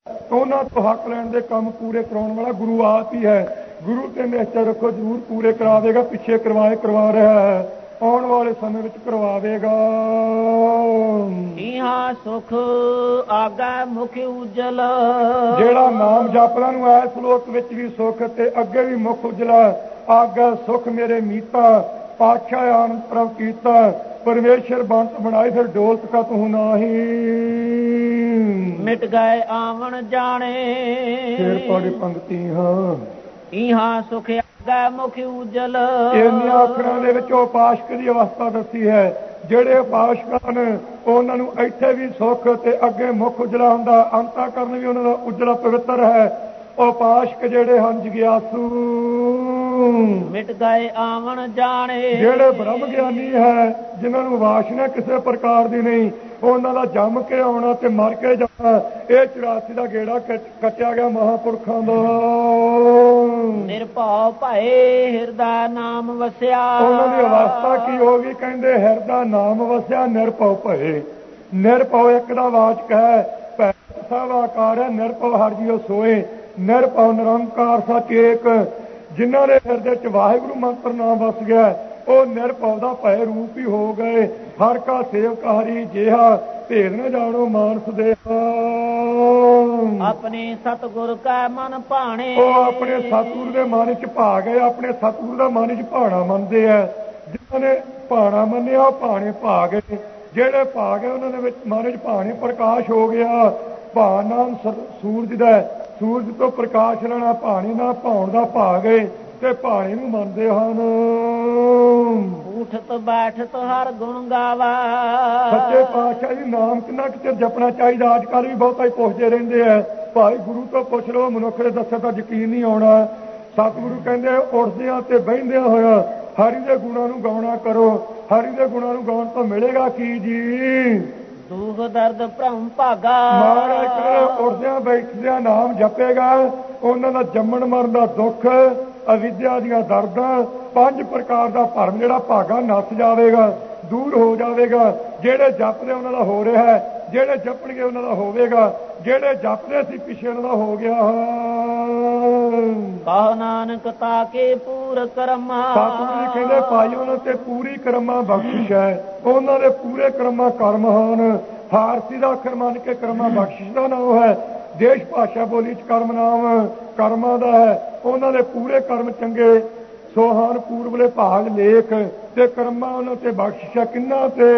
ਉਹਨਾਂ ਤੋਂ ਹੱਕ ਲੈਣ ਦੇ ਕੰਮ ਪੂਰੇ ਕਰਾਉਣ ਵਾਲਾ ਗੁਰੂ ਆਪ ਹੀ ਹੈ। ਗੁਰੂ ਤੇ ਨਿਸ਼ਚੈ ਰੱਖੋ, ਜ਼ਰੂਰ ਪੂਰੇ ਕਰਾ ਦੇਗਾ। ਪਿੱਛੇ ਕਰਵਾ ਰਿਹਾ ਹੈ, ਆਉਣ ਵਾਲੇ ਸਮੇਂ ਵਿੱਚ ਕਰਵਾਵੇਗਾ। ਇਹਾਂ ਸੁਖ ਆਗਾ ਮੁਖ ਉਜਲ, ਜਿਹੜਾ ਨਾਮ ਜਪਦਾ ਨੂੰ ਐ ਸ਼ਲੋਕ ਵਿੱਚ ਵੀ ਸੁਖ ਤੇ ਅੱਗੇ ਵੀ ਮੁਖ ਉਜਲਾ। ਆਗਾ ਸੁਖ ਮੇਰੇ ਮੀਤਾ, ਪਾਤਸ਼ਾਹ ਆਨੰਦ ਪ੍ਰਭ ਕੀਤਾ। परमेश्वर बंत बनाई फिर डोलत का तू नाही। मिट गए आवन जाने फिर पढ़ पंक्ति हाँ इहाँ सुख आगा मुख उजल। इन्नियां अखरां दे विच उपासक दी अवस्था दसी है। ਜਿਹੜੇ ਉਪਾਸਕ ਨੇ ਉਹਨਾਂ ਨੂੰ ਇੱਥੇ ਵੀ ਸੁੱਖ ਤੇ ਅੱਗੇ ਮੁੱਖ ਉਜਲਾ ਹੁੰਦਾ, ਅੰਤःਕਰਨ ਵੀ ਉਹਨਾਂ ਦਾ ਉਜਲਾ ਪਵਿੱਤਰ ਹੈ। ਉਪਾਸਕ ਜਿਹੜੇ ਹਨ ਜਗਿਆਸੂ, ਮਿਟ ਗਏ ਆਵਣ ਜਾਣੇ, ਜਿਹੜੇ ਬ੍ਰਹਮ ਗਿਆਨੀ ਹੈ, ਜਿਨ੍ਹਾਂ ਨੂੰ ਵਾਸ਼ਨਾ ਕਿਸੇ ਪ੍ਰਕਾਰ ਦੀ ਨਹੀਂ, ਉਹਨਾਂ ਦਾ ਜੰਮ ਕੇ ਆਉਣਾ ਤੇ ਮਰ ਕੇ ਜਾਣਾ। ਇਹ 84 ਦਾ ਗੇੜਾ ਕੱਟਿਆ ਗਿਆ ਮਹਾਂਪੁਰਖਾਂ ਦਾ। ਨਿਰਭਉ ਭਏ ਹਿਰਦਾ ਨਾਮ ਵਸਿਆ। ਉਹਨਾਂ ਦੀ ਅਵਸਥਾ ਕੀ ਹੋ ਗਈ? ਕਹਿੰਦੇ ਹਿਰਦਾ ਨਾਮ ਵਸਿਆ, ਨਿਰਭਉ ਭਏ। ਨਿਰਭਉ ਇੱਕ ਦਾ ਵਾਚਕ ਹੈ, ਭੈ ਸਭ ਆਕਾਰ ਹੈ। ਨਿਰਭਉ ਹਰਿ ਜੀਉ ਸੋਏ, ਨਿਰਭਉ ਨਿਰੰਕਾਰ ਸੱਚ ਏਕ। ਜਿਨ੍ਹਾਂ ਦੇ ਹਿਰਦੇ ਚ ਵਾਹਿਗੁਰੂ ਮੰਤਰ ਨਾਮ ਵਸ ਗਿਆ, ਉਹ ਨਿਰਭਉ ਦਾ ਭੈ ਰੂਪ ਹੀ ਹੋ ਗਏ। ਹਰ ਕਾ ਸੇਵਕ ਹਰੀ ਜਿਹਾ, ਭੇਦ ਨ ਜਾਣੋ ਮਾਨਸ ਦੇ। ਆਪਣੇ ਸਤਿਗੁਰ ਕਾ ਮਨ ਭਾਣੇ, ਉਹ ਆਪਣੇ ਸਤਿਗੁਰ ਦੇ ਮਨ ਚ ਭਾ ਗਏ। ਆਪਣੇ ਸਤਿਗੁਰ ਦਾ ਮਨ ਚ ਭਾਣਾ ਮੰਨਦੇ ਆ। ਜਿਨ੍ਹਾਂ ਨੇ ਭਾਣਾ ਮੰਨਿਆ ਉਹ ਭਾਣੇ ਭਾ ਗਏ। ਜਿਹੜੇ ਭਾ ਗਏ ਉਹਨਾਂ ਦੇ ਵਿੱਚ ਮਨ ਚ ਭਾਣੇ ਪ੍ਰਕਾਸ਼ ਹੋ ਗਿਆ। ਭਾ ਨਾਮ ਸੂਰਜ ਦਾ, ਸੂਰਜ ਤੋਂ ਪ੍ਰਕਾਸ਼ ਲੈਣਾ। ਭਾਣੀ ਨਾਲ ਭਾਉਣ ਦਾ ਭਾ ਗਏ ਤੇ ਭਾਣੇ ਨੂੰ ਮੰਨਦੇ ਹਨ। ਉਠਤ ਬੈਠਤ ਹਰ ਗੁਣ ਗਾਵਾ। ਸੱਚੇ ਪਾਤਸ਼ਾਹ ਜੀ ਨਾਮ ਕਿੰਨਾ ਕੁ ਚਿਰ ਜਪਣਾ ਚਾਹੀਦਾ? ਅੱਜ ਕੱਲ੍ਹ ਵੀ ਬਹੁਤਾ ਹੀ ਪੁੱਛਦੇ ਰਹਿੰਦੇ ਆ, ਭਾਈ ਗੁਰੂ ਤੋਂ ਪੁੱਛ ਲਓ, ਮਨੁੱਖ ਦੇ ਦੱਸੇ ਤਾਂ ਯਕੀਨ ਨਹੀਂ ਆਉਣਾ। ਸਤਿਗੁਰੂ ਕਹਿੰਦੇ ਉੱਠਦਿਆਂ ਤੇ ਬਹਿੰਦਿਆਂ ਹੋਇਆ ਹਰੀ ਦੇ ਗੁਣਾਂ ਨੂੰ ਗਾਉਣਾ ਕਰੋ। ਹਰੀ ਦੇ ਗੁਣਾਂ ਨੂੰ ਗਾਉਣ ਤੋਂ ਮਿਲੇਗਾ ਕੀ ਜੀ? ਦੁਖ ਦਰਦ ਭ੍ਰਮ ਭਾਗਾ। ਮਹਾਰਾਜ ਉੱਠਦਿਆਂ ਬੈਠਦਿਆਂ ਨਾਮ ਜਪੇਗਾ, ਉਹਨਾਂ ਦਾ ਜੰਮਣ ਮਰਨ ਦਾ ਦੁੱਖ, ਅਵਿਦਿਆ ਦੀਆਂ ਦਰਦਾਂ, 5 ਪ੍ਰਕਾਰ ਦਾ ਭਰਮ ਜਿਹੜਾ ਭਾਗਾ ਨੱਸ ਜਾਵੇਗਾ, ਦੂਰ ਹੋ ਜਾਵੇਗਾ। ਜਿਹੜੇ ਜਪਦੇ ਉਹਨਾਂ ਦਾ ਹੋ ਰਿਹਾ ਹੈ, ਜਿਹੜੇ ਜਪਣਗੇ ਉਹਨਾਂ ਦਾ ਹੋਵੇਗਾ। ਜਿਹੜੇ ਜਪਦੇ ਸੀ ਪਿੱਛੇ ਉਹਨਾਂ ਦਾ ਹੋ ਗਿਆ। ਕਹ ਨਾਨਕ ਤਾਕੇ ਪੂਰ ਕਰਮਾ। ਸਤਿਗੁਰੂ ਜੀ ਕਹਿੰਦੇ ਭਾਈ ਉਹਨਾਂ ਤੇ ਪੂਰੀ ਕਰਮਾਂ ਬਖਸ਼ਿਸ਼ ਹੈ। ਉਹਨਾਂ ਦੇ ਪੂਰੇ ਕਰਮਾਂ ਕਰਮ ਹਨ। ਫਾਰਸੀ ਦਾ ਅੱਖਰ ਮੰਨ ਕੇ ਕਰਮਾਂ ਬਖਸ਼ਿਸ਼ ਦਾ ਨਾਮ ਹੈ। ਦੇਸ਼ ਭਾਸ਼ਾ ਬੋਲੀ ਚ ਕਰਮ ਨਾਮ ਕਰਮਾਂ ਦਾ ਹੈ। ਉਹਨਾਂ ਦੇ ਪੂਰੇ ਕਰਮ ਚੰਗੇ ਸੋਹਾਨ ਪੂਰਬਲੇ ਭਾਗ ਲੇਖ ਤੇ ਕਰਮਾਂ ਉਹਨਾਂ ਤੇ ਬਖਸ਼ਿਸ਼ ਹੈ। ਕਿੰਨਾ ਤੇ?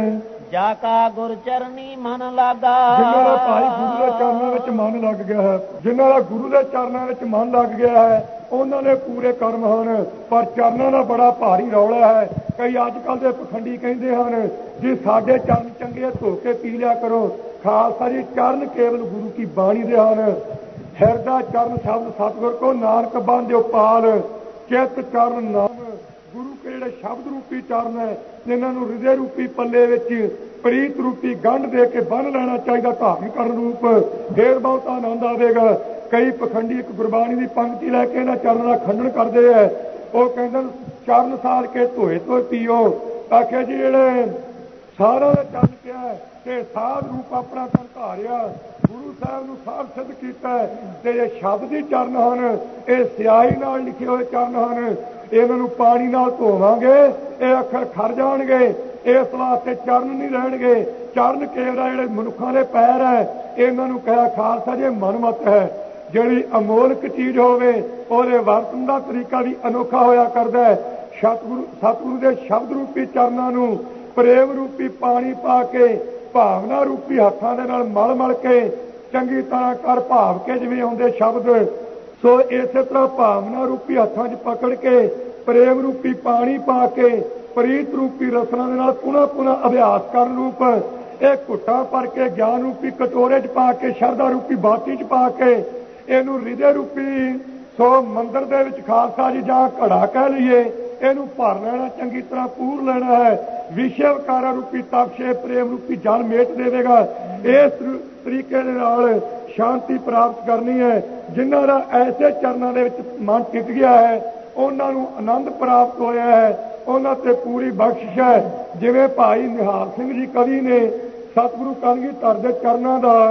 ਜਾ ਕਾ ਗੁਰ ਚਰਨੀ ਮਨ ਲਾਗਾ। ਜਿਨ੍ਹਾਂ ਦਾ ਭਾਈ ਗੁਰੂ ਦੇ ਚਰਨਾਂ ਵਿੱਚ ਮਨ ਲੱਗ ਗਿਆ ਹੈ, ਜਿਨ੍ਹਾਂ ਦਾ ਗੁਰੂ ਦੇ ਚਰਨਾਂ ਵਿੱਚ ਮਨ ਲੱਗ ਗਿਆ ਹੈ, ਉਹਨਾਂ ਦੇ ਪੂਰੇ ਕਰਮ ਹਨ। ਪਰ ਚਰਨਾਂ ਦਾ ਬੜਾ ਭਾਰੀ ਰੌਲਾ ਹੈ। ਕਈ ਅੱਜ ਕੱਲ੍ਹ ਦੇ ਪਖੰਡੀ ਕਹਿੰਦੇ ਹਨ ਜੀ ਸਾਡੇ ਚਰਨ ਚੰਗੇ ਧੋ ਕੇ ਪੀ ਲਿਆ ਕਰੋ। ਖਾਲਸਾ ਜੀ ਚਰਨ ਕੇਵਲ ਗੁਰੂ ਕੀ ਬਾਣੀ ਦੇ ਹਨ। ਹਿਰਦਾ ਚਰਨ ਸ਼ਬਦ ਸਤਿਗੁਰ ਕੋ ਨਾਨਕ ਬੰਧਿਓ ਪਾਲ। ਚਿੱਤ ਚਰਨ ਨਾਮ ਗੁਰੂ ਕੇ ਜਿਹੜੇ ਸ਼ਬਦ ਰੂਪੀ ਚਰਨ ਹੈ, ਇਹਨਾਂ ਨੂੰ ਹਿਰਦੇ ਰੂਪੀ ਪੱਲੇ ਵਿੱਚ ਪ੍ਰੀਤ ਰੂਪੀ ਗੰਢ ਦੇ ਕੇ ਬੰਨ੍ਹ ਲੈਣਾ ਚਾਹੀਦਾ, ਧਾਰਨ ਕਰਨ ਰੂਪ। ਫੇਰ ਬਹੁਤ ਆਨੰਦ ਆਵੇਗਾ। ਕਈ ਪਖੰਡੀ ਇੱਕ ਗੁਰਬਾਣੀ ਦੀ ਪੰਕਤੀ ਲੈ ਕੇ ਇਹਨਾਂ ਚਰਨਾਂ ਦਾ ਖੰਡਨ ਕਰਦੇ ਹੈ। ਉਹ ਕਹਿੰਦੇ ਚਰਨ ਸਾਰ ਕੇ ਧੋਏ ਧੋਏ ਪੀਓ। ਆਖਿਆ ਜੀ ਜਿਹੜੇ ਸਾਰਾ ਦਾ ਚਰਨ ਕਿਹਾ ਤੇ ਸਾਧ ਰੂਪ ਆਪਣਾ ਤਨ ਧਾਰਿਆ, ਗੁਰੂ ਸਾਹਿਬ ਨੂੰ ਸਾਧ ਸਿੱਧ ਕੀਤਾ। ਤੇ ਇਹ ਸ਼ਬਦ ਹੀ ਚਰਨ ਹਨ, ਇਹ ਸਿਆਹੀ ਨਾਲ ਲਿਖੇ ਹੋਏ ਚਰਨ ਹਨ। ਇਹਨਾਂ ਨੂੰ ਪਾਣੀ ਨਾਲ ਧੋਵਾਂਗੇ, ਇਹ ਅੱਖਰ ਖੜ ਜਾਣਗੇ। ਇਸ ਵਾਸਤੇ ਚਰਨ ਨਹੀਂ ਰਹਿਣਗੇ। ਚਰਨ ਕੇਵਲ ਜਿਹੜੇ ਮਨੁੱਖਾਂ ਦੇ ਪੈਰ ਹੈ, ਇਹਨਾਂ ਨੂੰ ਕਿਹਾ ਖਾਲਸਾ ਜੀ ਮਨਮਤ ਹੈ। ਜਿਹੜੀ ਅਮੋਲਕ ਚੀਜ਼ ਹੋਵੇ ਉਹਦੇ ਵਰਤਣ ਦਾ ਤਰੀਕਾ ਵੀ ਅਨੋਖਾ ਹੋਇਆ ਕਰਦਾ ਹੈ। ਸਤਿਗੁਰੂ ਦੇ ਸ਼ਬਦ ਰੂਪੀ ਚਰਨਾਂ ਨੂੰ ਪ੍ਰੇਮ ਰੂਪੀ ਪਾਣੀ ਪਾ ਕੇ, ਭਾਵਨਾ ਰੂਪੀ ਹੱਥਾਂ ਦੇ ਨਾਲ ਮਲ ਮਲ ਕੇ ਚੰਗੀ ਤਰ੍ਹਾਂ ਕਰ ਭਾਵ ਕੇ ਜਿਵੇਂ ਆਉਂਦੇ ਸ਼ਬਦ, ਸੋ ਇਸੇ ਤਰ੍ਹਾਂ ਭਾਵਨਾ ਰੂਪੀ ਹੱਥਾਂ 'ਚ ਪਕੜ ਕੇ ਪ੍ਰੇਮ ਰੂਪੀ ਪਾਣੀ ਪਾ ਕੇ ਪ੍ਰੀਤ ਰੂਪੀ ਰਸਨਾ ਦੇ ਨਾਲ ਪੁਨः ਪੁਨः ਅਭਿਆਸ ਕਰਨ ਰੂਪ ਇਹ ਘੁੱਟਾਂ ਭਰ ਕੇ ਗਿਆਨ ਰੂਪੀ ਕਟੋਰੇ 'ਚ ਪਾ ਕੇ, ਸ਼ਰਧਾ ਰੂਪੀ ਬਾਟੀ 'ਚ ਪਾ ਕੇ ਇਹਨੂੰ ਹਿਰਦੇ ਰੂਪੀ ਸੋ ਮੰਦਰ ਦੇ ਵਿੱਚ ਖਾਲਸਾ ਜੀ ਜਾਂ ਘੜਾ ਕਹਿ ਲਈਏ, ਇਹਨੂੰ ਭਰ ਲੈਣਾ, ਚੰਗੀ ਤਰ੍ਹਾਂ ਪੂਰ ਲੈਣਾ ਹੈ। ਵਿਸ਼ੇ ਵਿਕਾਰਾ ਰੂਪੀ ਤਪਸ਼ੇ ਪ੍ਰੇਮ ਰੂਪੀ ਜਲ ਮੇਟ ਦੇਵੇਗਾ। ਇਸ ਤਰੀਕੇ ਦੇ ਨਾਲ ਸ਼ਾਂਤੀ ਪ੍ਰਾਪਤ ਕਰਨੀ ਹੈ। ਜਿਨ੍ਹਾਂ ਦਾ ਐਸੇ ਚਰਨਾਂ ਦੇ ਵਿੱਚ ਮਨ ਟਿਕ ਗਿਆ ਹੈ, ਉਹਨਾਂ ਨੂੰ ਆਨੰਦ ਪ੍ਰਾਪਤ ਹੋਇਆ ਹੈ। ਉਹਨਾਂ ਤੇ ਪੂਰੀ ਬਖਸ਼ਿਸ਼ ਹੈ। ਜਿਵੇਂ ਭਾਈ ਨਿਹਾਲ ਸਿੰਘ ਜੀ ਕਵੀ ਨੇ ਸਤਿਗੁਰੂ ਕਲਗੀਧਰ ਦੇ ਚਰਨਾਂ ਦਾ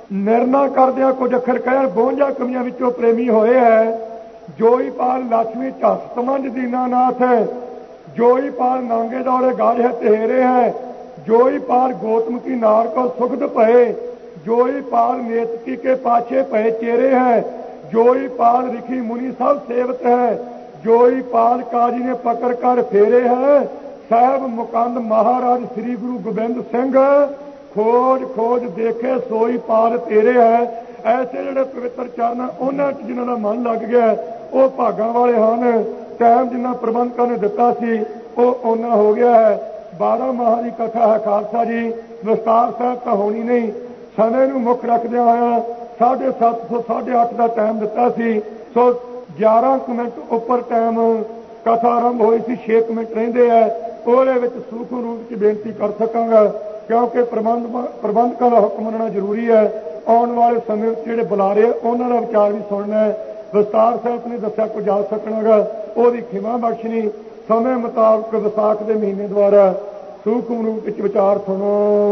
ਨਿਰਣਾ ਕਰਦਿਆਂ ਕੁਝ ਅੱਖਰ ਕਹਿਣ 52 ਕਮੀਆਂ ਵਿੱਚੋਂ ਪ੍ਰੇਮੀ ਹੋਏ ਹੈ। ਜੋਈਪਾਲ ਲక్ష్ਮੀ ਝਸ ਤਮੰਜ ਦੀਨਾਨਾਥ ਹੈ। ਜੋਈਪਾਲ ਨਾਂਗੇ ਦੌੜੇ ਗਾਜ ਹੈ ਤੇਰੇ ਹੈ। ਜੋਈਪਾਲ ਗौतम की नार को सुखद भये। जोईपाल नेतकी के पाछे पए चेरे है। जोईपाल ऋषि मुनि सब सेवत है। जोईपाल काजी ने पकड़ कर फेरे है। साहब मुकंद महाराज श्री गुरु गोबिंद सिंह खोज खोज देखे सोई पाल तेरे है। ऐसे ਜਿਹੜੇ ਪਵਿੱਤਰ ਚਰਨ ਉਹਨਾਂ 'ਚ ਜਿਨ੍ਹਾਂ ਦਾ ਮਨ ਲੱਗ ਗਿਆ ਉਹ ਭਾਗਾਂ ਵਾਲੇ ਹਨ। ਟਾਈਮ ਜਿੰਨਾ ਪ੍ਰਬੰਧਕਾਂ ਨੇ ਦਿੱਤਾ ਸੀ ਉਹ ਉਹਨਾਂ ਹੋ ਗਿਆ ਹੈ। 12 ਮਾਹ ਦੀ ਕਥਾ ਹੈ ਖਾਲਸਾ ਜੀ। ਵਿਸਤਾਰ ਸਾਹਿਬ ਤਾਂ ਹੋਣੀ ਨਹੀਂ। ਸਮੇਂ ਨੂੰ ਮੁੱਖ ਰੱਖਦਿਆਂ ਹੋਇਆ 7:30 ਤੋਂ 8:30 ਦਾ ਟਾਈਮ ਦਿੱਤਾ ਸੀ। ਸੋ 11 ਮਿੰਟ ਉੱਪਰ ਟਾਈਮ ਕਥਾ ਆਰੰਭ ਹੋਈ ਸੀ। 6 ਮਿੰਟ ਰਹਿੰਦੇ ਹੈ। ਉਹਦੇ ਵਿੱਚ ਸੂਖਮ ਰੂਪ 'ਚ ਬੇਨਤੀ ਕਰ ਸਕਾਂਗਾ ਕਿਉਂਕਿ ਪ੍ਰਬੰਧਕਾਂ ਦਾ ਹੁਕਮ ਮੰਨਣਾ ਜ਼ਰੂਰੀ ਹੈ। ਆਉਣ ਵਾਲੇ ਸਮੇਂ ਵਿੱਚ ਜਿਹੜੇ ਬੁਲਾਰੇ ਉਹਨਾਂ ਦਾ ਵਿਚਾਰ ਵੀ ਸੁਣਨਾ ਹੈ। ਵਿਸਤਾਰ ਸਾਹਿਬ ਨੇ ਦੱਸਿਆ ਕੁਝ ਆ ਸਕਣਾਗਾ ਉਹਦੀ ਖਿਮਾ ਬਖਸ਼ਣੀ। ਸਮੇਂ ਮੁਤਾਬਕ ਵਿਸਾਖ ਦੇ ਮਹੀਨੇ ਦੁਆਰਾ ਸੂਖਮ ਰੂਪ ਵਿੱਚ ਵਿਚਾਰ ਸੁਣੋ।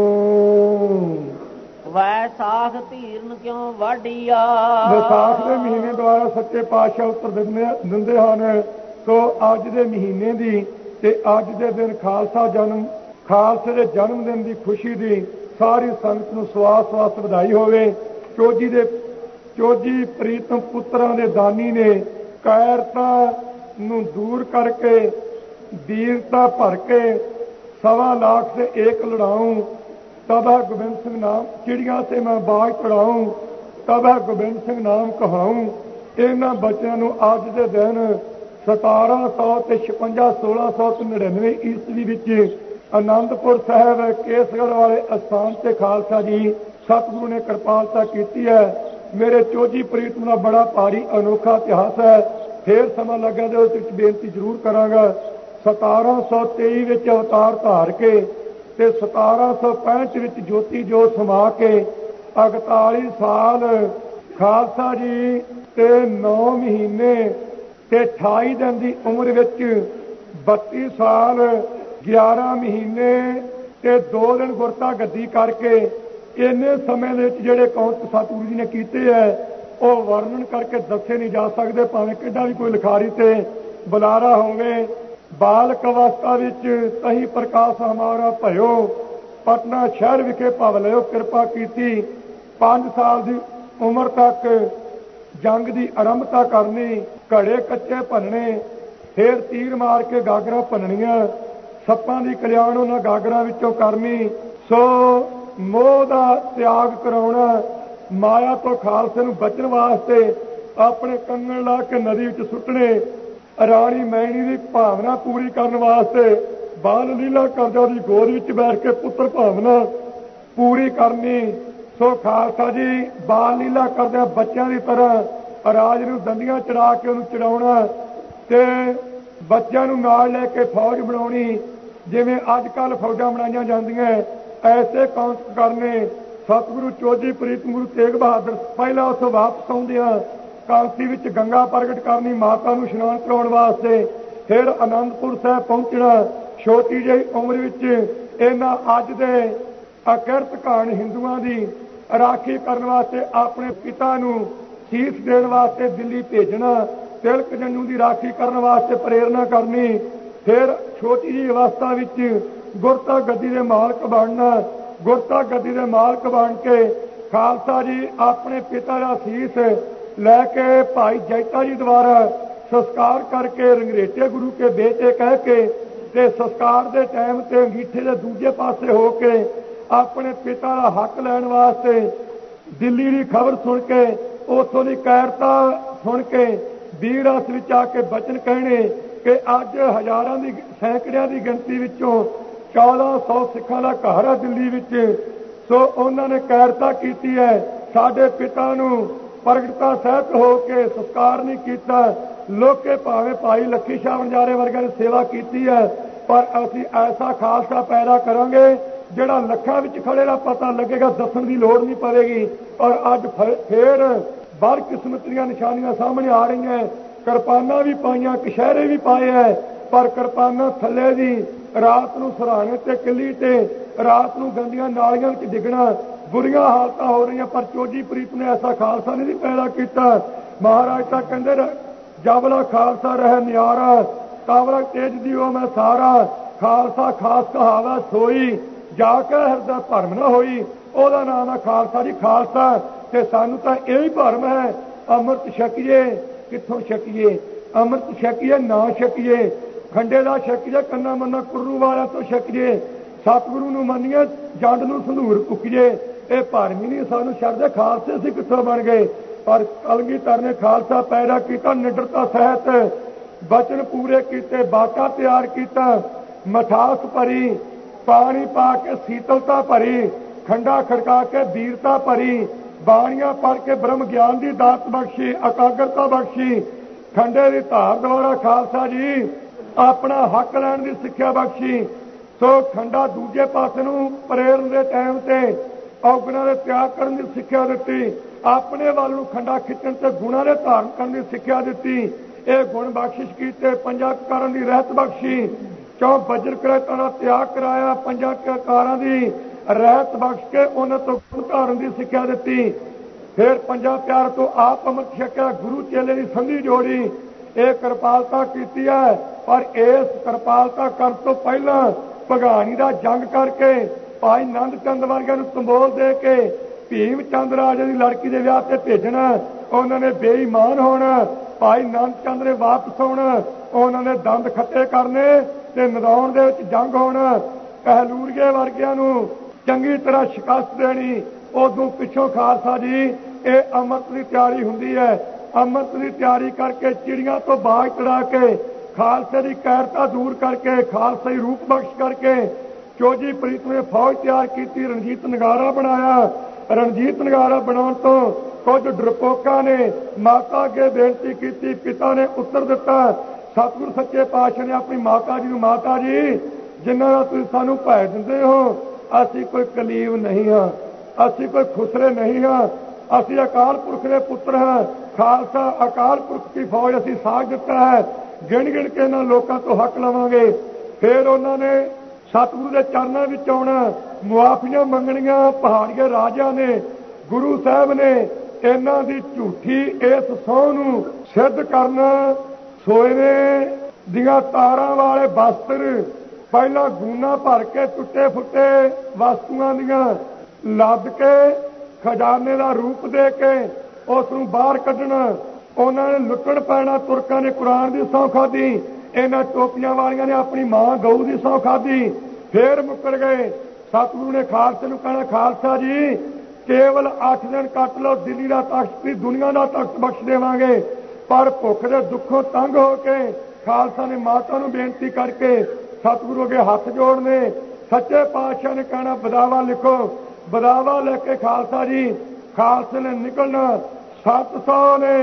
ਵੈਸਾਖ ਧੀਰਨ ਕਿਉਂ ਵਾਢੀਆ। ਵਿਸਾਖ ਦੇ ਮਹੀਨੇ ਦੁਆਰਾ ਸੱਚੇ ਪਾਤਸ਼ਾਹ ਉੱਤਰ ਦਿੰਦੇ ਹਨ। ਸੋ ਅੱਜ ਦੇ ਮਹੀਨੇ ਦੀ ਤੇ ਅੱਜ ਦੇ ਦਿਨ ਖਾਲਸੇ ਦੇ ਜਨਮ ਦਿਨ ਦੀ ਖੁਸ਼ੀ ਦੀ ਸਾਰੀ ਸੰਗਤ ਨੂੰ ਸਵਾਸ ਵਧਾਈ ਹੋਵੇ। ਚੋਜੀ ਪ੍ਰੀਤਮ ਪੁੱਤਰਾਂ ਦੇ ਦਾਨੀ ਨੇ ਕਾਇਰਤਾ ਨੂੰ ਦੂਰ ਕਰਕੇ ਵੀਰਤਾ ਭਰ ਕੇ 1.25 लाख से एक लड़ाऊं तब है गोबिंद सिंह नाम। चिड़िया से मैं बाग चढ़ाऊं तब है गोबिंद सिंह नाम कहाऊं। इन्हां बच्चों ਨੂੰ ਅੱਜ ਦੇ ਦਿਨ 1700 ਤੇ 1699 ਈਸਵੀ ਵਿੱਚ ਆਨੰਦਪੁਰ ਸਾਹਿਬ ਕੇਸਗੜ੍ਹ ਵਾਲੇ ਅਸਥਾਨ ਤੇ ਖਾਲਸਾ ਜੀ ਸਤਿਗੁਰੂ ਨੇ ਕਿਰਪਾਲਤਾ ਕੀਤੀ ਹੈ। ਮੇਰੇ ਚੋਜੀ ਪ੍ਰੀਤਮ ਦਾ ਬੜਾ ਭਾਰੀ ਅਨੋਖਾ ਇਤਿਹਾਸ ਹੈ। ਫੇਰ ਸਮਾਂ ਲੱਗਾ ਤੇ ਉਸ ਵਿੱਚ ਬੇਨਤੀ ਜ਼ਰੂਰ ਕਰਾਂਗਾ। 1723 ਵਿੱਚ ਅਵਤਾਰ ਧਾਰ ਕੇ ਤੇ 1765 ਵਿੱਚ ਜੋਤੀ ਜੋਤ ਸਮਾ ਕੇ 41 ਸਾਲ ਖਾਲਸਾ ਜੀ ਤੇ 9 ਮਹੀਨੇ ਤੇ 28 ਦਿਨ ਦੀ ਉਮਰ ਵਿੱਚ 32 ਸਾਲ 11 ਮਹੀਨੇ ਤੇ 2 ਦਿਨ ਗੁਰਤਾ ਗੱਦੀ ਕਰਕੇ ਇੰਨੇ ਸਮੇਂ ਦੇ ਵਿੱਚ ਜਿਹੜੇ ਕੌਂਤ ਸਤਿਗੁਰੂ ਜੀ ਨੇ ਕੀਤੇ ਹੈ ਉਹ ਵਰਣਨ ਕਰਕੇ ਦੱਸੇ ਨਹੀਂ ਜਾ ਸਕਦੇ। ਭਾਵੇਂ ਕਿੱਡਾ ਵੀ ਕੋਈ ਲਿਖਾਰੀ ਤੇ ਬੁਲਾਰਾ ਹੋਵੇ। ਬਾਲਕ ਅਵਸਥਾ ਵਿੱਚ ਤਹੀਂ ਪ੍ਰਕਾਸ਼ ਹਮਾਰਾ ਭਇਓ। ਪਟਨਾ ਸ਼ਹਿਰ ਵਿਖੇ ਭਵ ਲਿਓ ਕਿਰਪਾ ਕੀਤੀ। 5 ਸਾਲ ਦੀ ਉਮਰ ਤੱਕ ਜੰਗ ਦੀ ਆਰੰਭਤਾ ਕਰਨੀ। ਘੜੇ ਕੱਚੇ ਭੰਨਣੇ। ਫੇਰ ਤੀਰ ਮਾਰ ਕੇ ਗਾਗਰਾਂ ਭੰਨਣੀਆਂ। ਸੱਪਾਂ ਦੀ ਕਲਿਆਣ ਉਹਨਾਂ ਗਾਗਰਾਂ ਵਿੱਚੋਂ ਕਰਨੀ। ਸੋ ਮੋਹ ਦਾ ਤਿਆਗ ਕਰਾਉਣਾ। ਮਾਇਆ ਤੋਂ ਖਾਲਸੇ ਨੂੰ ਬਚਣ ਵਾਸਤੇ ਆਪਣੇ ਕੰਗਣ ਲਾ ਕੇ ਨਦੀ ਵਿੱਚ ਸੁੱਟਣੇ। ਰਾਣੀ ਮੈਣੀ ਦੀ ਭਾਵਨਾ ਪੂਰੀ ਕਰਨ ਵਾਸਤੇ ਬਾਲ ਲੀਲਾ ਕਰਦਾ ਦੀ ਗੋਦ ਵਿੱਚ ਬੈਠ ਕੇ ਪੁੱਤਰ ਭਾਵਨਾ ਪੂਰੀ ਕਰਨੀ। ਸੋ ਖਾਲਸਾ ਜੀ ਬਾਲ ਲੀਲਾ ਕਰਦਿਆਂ ਬੱਚਿਆਂ ਦੀ ਤਰ੍ਹਾਂ ਰਾਜ ਨੂੰ ਦੰਦੀਆਂ ਚੜਾ ਕੇ ਉਹਨੂੰ ਚੜਾਉਣਾ ਤੇ ਬੱਚਿਆਂ ਨੂੰ ਨਾਲ ਲੈ ਕੇ ਫੌਜ ਬਣਾਉਣੀ। ਜਿਵੇਂ ਅੱਜ ਕੱਲ੍ਹ ਫੌਜਾਂ ਬਣਾਈਆਂ ਜਾਂਦੀਆਂ ਐਸੇ ਕੌਂਸ ਕਰਨੇ। ਸਤਿਗੁਰੂ ਚੋਜੀ ਪ੍ਰੀਤਮ ਗੁਰੂ ਤੇਗ ਬਹਾਦਰ ਪਹਿਲਾਂ ਉੱਥੋਂ ਵਾਪਸ ਆਉਂਦਿਆਂ ਕਾਂਸੀ ਵਿੱਚ ਗੰਗਾ ਪ੍ਰਗਟ ਕਰਨੀ ਮਾਤਾ ਨੂੰ ਇਸ਼ਨਾਨ ਕਰਾਉਣ ਵਾਸਤੇ। ਫਿਰ ਆਨੰਦਪੁਰ ਸਾਹਿਬ ਪਹੁੰਚਣਾ। ਛੋਟੀ ਜਿਹੀ ਉਮਰ ਵਿੱਚ ਇਹਨਾਂ ਅੱਜ ਦੇ ਅਕਿਰਤ ਘਾਣ ਹਿੰਦੂਆਂ ਦੀ ਰਾਖੀ ਕਰਨ ਵਾਸਤੇ ਆਪਣੇ ਪਿਤਾ ਨੂੰ ਸੀਸ ਦੇਣ ਵਾਸਤੇ ਦਿੱਲੀ ਭੇਜਣਾ। ਤਿਲਕ ਜੰਨੂ ਦੀ ਰਾਖੀ ਕਰਨ ਵਾਸਤੇ ਪ੍ਰੇਰਨਾ ਕਰਨੀ। ਫਿਰ ਛੋਟੀ ਜਿਹੀ ਅਵਸਥਾ ਵਿੱਚ ਗੁਰਤਾ ਗੱਦੀ ਦੇ ਮਾਲਕ ਬਣਨਾ। ਗੁਰਤਾ ਗੱਦੀ ਦੇ ਮਾਲਕ ਬਣ ਕੇ ਖਾਲਸਾ ਜੀ ਆਪਣੇ ਪਿਤਾ ਦਾ ਸੀਸ ਲੈ ਕੇ ਭਾਈ ਜੈਤਾ ਜੀ ਦੁਆਰਾ ਸੰਸਕਾਰ ਕਰਕੇ ਰੰਗਰੇਟੇ ਗੁਰੂ ਕੇ ਬੇਟੇ ਕਹਿ ਕੇ ਤੇ ਸੰਸਕਾਰ ਦੇ ਟਾਈਮ ਤੇ ਅੰਗੀਠੇ ਦੇ ਦੂਜੇ ਪਾਸੇ ਹੋ ਕੇ ਆਪਣੇ ਪਿਤਾ ਦਾ ਹੱਕ ਲੈਣ ਵਾਸਤੇ ਦਿੱਲੀ ਦੀ ਖਬਰ ਸੁਣ ਕੇ ਉੱਥੋਂ ਦੀ ਕਾਇਰਤਾ ਸੁਣ ਕੇ ਵੀਰ ਰਸ ਵਿੱਚ ਆ ਕੇ ਬਚਨ ਕਹਿਣੇ ਕਿ ਅੱਜ ਹਜ਼ਾਰਾਂ ਦੀ ਸੈਂਕੜਿਆਂ ਦੀ ਗਿਣਤੀ ਵਿੱਚੋਂ 1400 ਸਿੱਖਾਂ ਦਾ ਘਰ ਹੈ ਦਿੱਲੀ ਵਿੱਚ। ਸੋ ਉਹਨਾਂ ਨੇ ਕਾਇਰਤਾ ਕੀਤੀ ਹੈ। ਸਾਡੇ ਪਿਤਾ ਨੂੰ ਪ੍ਰਗਟਤਾ ਸਹਿਤ ਹੋ ਕੇ ਸੰਸਕਾਰ ਨਹੀਂ ਕੀਤਾ। ਲੋਕੇ ਭਾਵੇਂ ਭਾਈ ਲੱਖੀ ਸ਼ਾਹ ਵਣਜਾਰੇ ਵਰਗਿਆਂ ਨੇ ਸੇਵਾ ਕੀਤੀ ਹੈ ਪਰ ਅਸੀਂ ਐਸਾ ਖਾਲਸਾ ਪੈਦਾ ਕਰਾਂਗੇ ਜਿਹੜਾ ਲੱਖਾਂ ਵਿੱਚ ਖੜੇ ਦਾ ਪਤਾ ਲੱਗੇਗਾ। ਦੱਸਣ ਦੀ ਲੋੜ ਨਹੀਂ ਪਵੇਗੀ। ਔਰ ਅੱਜ ਫੇਰ ਬਦਕਿਸਮਤ ਦੀਆਂ ਨਿਸ਼ਾਨੀਆਂ ਸਾਹਮਣੇ ਆ ਰਹੀਆਂ। ਕਿਰਪਾਨਾਂ ਵੀ ਪਾਈਆਂ ਕਸ਼ਹਿਰੇ ਵੀ ਪਾਏ ਹੈ ਪਰ ਕਿਰਪਾਨਾਂ ਥੱਲੇ ਦੀ ਰਾਤ ਨੂੰ ਸਰਾਣੇ ਤੇ ਕਿੱਲੀ ਤੇ ਰਾਤ ਨੂੰ ਗੰਦੀਆਂ ਨਾਲੀਆਂ ਵਿੱਚ ਡਿੱਗਣਾ बुरियां हालत हो रही, पर चोजी प्रीत ने ऐसा खालसा नहीं पैदा किया। महाराज तो कहते जबला खालसा रह नियारा, कावला तेज दियो मैं सारा, खालसा खास कहावा सोई, जाके हृदय भरम न होई। ओदा नाम है खालसा जी। खालसा ते सानू तो यही भरम है, अमृत छकीए, कित्थों छकीए? अमृत छकीए ना छकीए, खंडे का छकीए, कन्ना मन्ना कुर्रू वाला तो छकीए, सतगुरु नूं मन्नीए, जंड नूं संधूर फुकीए। ये भरम ही नहीं सानू छड्डदे। खालसे असीं कित्थों बन गए? पर कलगीधर ने खालसा पैदा किया, निडरता सहित बचन पूरे किए, बाटा तैयार किया, मठास भरी, पानी पा के शीतलता भरी, खंडा खड़का के वीरता भरी, बाणियां पढ़ के ब्रह्म ज्ञान की दात बख्शी, एकाग्रता बख्शी, खंडे की धार द्वारा खालसा जी अपना हक लैण की सिक्ख्या बख्शी। सो खंडा दूजे पासे नूं प्रेरण के टाइम से औगुणां दे त्याग करन की सिक्ख्या दित्ती, अपने वाल नूं खंडा खिੱਚਣ ते गुणां दे धारण करन की सिक्ख्या दित्ती। ये गुण बख्शिश कीते, पंजां ककारां दी रहत बख्शी, 4 वज्र करैतां दा त्याग कराया, 5 ककारां दी रहत बख्श के उन्हां तों गुण धारण की सिक्ख्या दित्ती। फिर 5 प्यार तो आप अमृत छकिया, गुरु चेले की संधि जोड़ी। ये कृपालता की है, पर इस कृपालता कर तो पहला भगानी का जंग करके भाई नंद चंद वर्गिਆਂ ਨੂੰ तंबोल दे के भीम चंद राजे की लड़की के विआह ते भेजना, उन्होंने बेईमान होना, भाई नंद चंद ने वापस आना, उन्होंने दंद खट्टे करने ते नदाउण दे विच जंग होना, कहलूरीए वर्गिਆਂ ਨੂੰ चंगी तरह शिकस्त देनी। उदों पिछों खालसा जी ये अमृत की तैयारी हुंदी है। अमृत की तैयारी करके चिड़ियां तो बाज चढ़ा के खालसे की कैरता दूर करके खालसाई रूप बख्श करके चोजी प्रीत ने फौज तैयार की, रणजीत नगारा बनाया। रणजीत नगारा बनाने तो कुछ डरपोका ने माता अगे बेनती की, पिता ने उत्तर दिता। सतगुरु सच्चे पातशाह ने अपनी माता जी, माता जी जिन्हां दा तुसीं सानूं भै दिंदे हो, असीं कोई कलीब नहीं हाँ, असीं कोई खुसरे नहीं हाँ, असीं अकाल पुरख दे पुत्र हाँ। खालसा अकाल पुरख की फौज असीं साथ दिता है, गिण गिण के इन्हां लोकां तो हक लवांगे। फिर उन्होंने सतगुरु के चरणों में आना, मुआफियां मंगनियां। पहाड़िए राजा ने, गुरु साहब ने इन्हां दी झूठी इस सौं नूं सिद्ध करना। सोने दियां तारां वाले वस्त्र पहला गूना भर के टुटे फुटे वस्तुआं दियां लद के खजाने का रूप दे के उस नूं बाहर कढना। उन्होंने लुटण पैना। तुरकां ने कुरान की सौं खाधी, इन्हां टोपियां वालियां ने अपनी मां गऊ की सौं खाधी। फिर मुकर गए। सतगुरु ने खालसे नूं कहना, खालसा जी केवल 8 दिन कट लो, दिल्ली का तख्त, दुनिया का तख्त बख्श देवांगे। पर भुख के दुखों तंग होके खालसा ने माता नूं बेनती करके सतगुरु अगे हाथ जोड़ने। सच्चे पातशाह ने कहना बदावा लिखो। बदावा लेके खालसा जी खालसे ने निकलना। 700 ने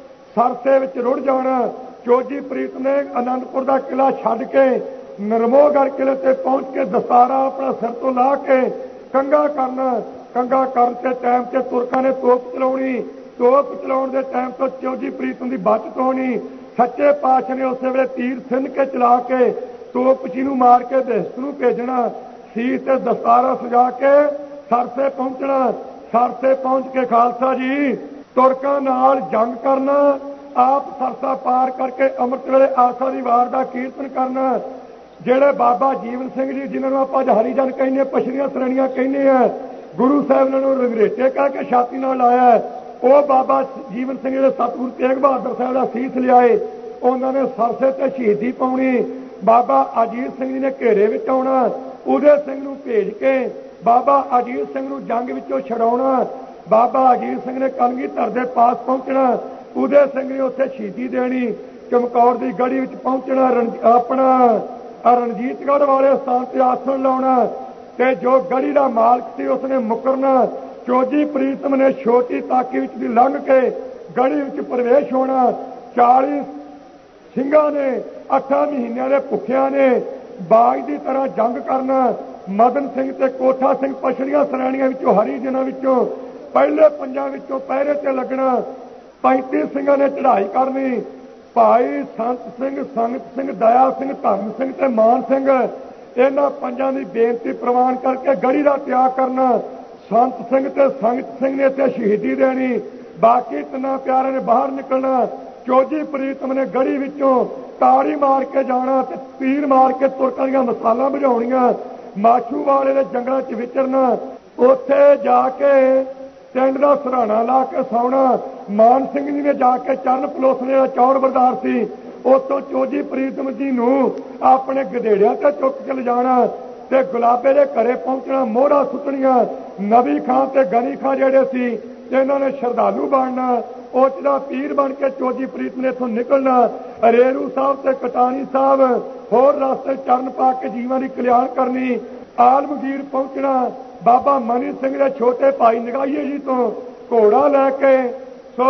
सरसे विच रुड़ जाना। चोजी प्रीत ने आनंदपुर का किला छड्ड के नरमोहगढ़ किले ते पहुंच के दस्तारा अपना सिर तो ला के कंगा करना। कंगा करन के टाइम से तुरकां ने तोप चलाउणी। तोप चलाउण दे टाइम तो चोजी प्रीत दी बचत होनी। सच्चे पातशाह ने उस वेले तीर सिन के चला के तोप जी नूं मार के देश नूं भेजना। सीस ते दस्तारा सजा के सरसे पहुंचना। सरसे पहुंच के खालसा जी तुरकां नाल जंग करना। आप सरसा पार करके अमृत वेले आसा दी वार दा कीर्तन करना। जेड़े बाबा जीवन सिंह जी जिन्होंने आप हरिजन कहने, पछड़ियां श्रेणियां कहने हैं, गुरु साहब ने रंगरेटे कह के छाती नाल लाया है। वो बाबा जीवन सिंह जो सतगुरु तेग बहादुर साहब का सीस लियाए, उन्होंने सरसे ते शहीदी पाउणी। बाबा अजीत सिंह जी ने घेरे विच आउणा। उदय सिंह नूं भेज के बाबा अजीत सिंह नूं जंग विचों छड़ाउणा। बाबा अजीत सिंह ने कलगीधर दे पास पहुंचना। उदय सिंह ने उत्थे शहीदी देनी। चमकौर की गढ़ी विच पहुंचना। अपना रणजीतगढ़ वाले स्थान से आसन लाउणा ते जो गढ़ी का मालक सी उसने मुकरना। चोजी प्रीतम ने छोटी ताकी विच दी लंघ के गढ़ी विच प्रवेश होना। 40 ਸਿੰਘਾਂ ने 8 महीनों के भुखिया ने बाग की तरह जंग करना। मदन सिंह ते कोठा सिंह पछड़ियां श्रेणियां विचों हरिजनां विचों पहले पंजां विचों पहरे ते लगना। 35 ਸਿੰਘਾਂ ने चढ़ाई करनी। भाई संत सिंह, संगत सिंह, दया सिंह, धर्म सिंह ते मान सिंह इन्हां पंजां दी बेनती प्रवान करके गढ़ी का त्याग करना। ਸੰਤ ਸਿੰਘ ਤੇ ਸੰਗਤ ਸਿੰਘ ਨੇ ਇੱਥੇ ਸ਼ਹੀਦੀ ਦੇਣੀ। ਬਾਕੀ ਤਿੰਨਾਂ ਪਿਆਰਿਆਂ ਨੇ ਬਾਹਰ ਨਿਕਲਣਾ। ਚੋਜੀ ਪ੍ਰੀਤਮ ਨੇ ਗੜੀ ਵਿੱਚੋਂ ਤਾੜੀ ਮਾਰ ਕੇ ਜਾਣਾ ਤੇ ਤੀਰ ਮਾਰ ਕੇ ਤੁਰਕਾਂ ਦੀਆਂ ਮਸਾਲਾਂ ਬੁਝਾਉਣੀਆਂ। ਮਾਛੂਵਾੜੇ ਦੇ ਜੰਗਲਾਂ 'ਚ ਵਿਚਰਨਾ। ਉੱਥੇ ਜਾ ਕੇ ਟੈਂਟ ਦਾ ਸਰਾਣਾ ਲਾ ਕੇ ਸੌਣਾ। ਮਾਨ ਸਿੰਘ ਜੀ ਨੇ ਜਾ ਕੇ ਚਰਨ ਪਲੋਸਣੇ ਦਾ ਚੌੜਬਰਦਾਰ ਸੀ, ਉੱਥੋਂ ਚੋਜੀ ਪ੍ਰੀਤਮ ਜੀ ਨੂੰ ਆਪਣੇ ਗਧੇੜਿਆਂ ਤੇ ਚੁੱਕ ਕੇ ਲਿਜਾਣਾ ਤੇ ਗੁਲਾਬੇ ਦੇ ਘਰੇ ਪਹੁੰਚਣਾ। ਮੋਹਰਾਂ ਸੁੱਟਣੀਆਂ। ਨਬੀ ਖਾਂ ਤੇ ਗਨੀ ਖਾਂ ਜਿਹੜੇ ਸੀ ਇਹਨਾਂ ਨੇ ਸ਼ਰਧਾਲੂ ਬਣਨਾ। ਉੱਚ ਦਾ ਪੀਰ ਬਣ ਕੇ ਚੋਜੀ ਪ੍ਰੀਤ ਨੇ ਇੱਥੋਂ ਨਿਕਲਣਾ। ਰੇਰੂ ਸਾਹਿਬ ਤੇ ਕਟਾਣੀ ਸਾਹਿਬ ਹੋਰ ਰਸਤੇ ਚਰਨ ਪਾ ਕੇ ਜੀਵਾਂ ਦੀ ਕਲਿਆਣ ਕਰਨੀ। ਆਲਮਗੀਰ ਪਹੁੰਚਣਾ। ਬਾਬਾ ਮਨੀ ਸਿੰਘ ਦੇ ਛੋਟੇ ਭਾਈ ਨਗਾਈਏ ਜੀ ਤੋਂ ਘੋੜਾ ਲੈ ਕੇ ਸੋ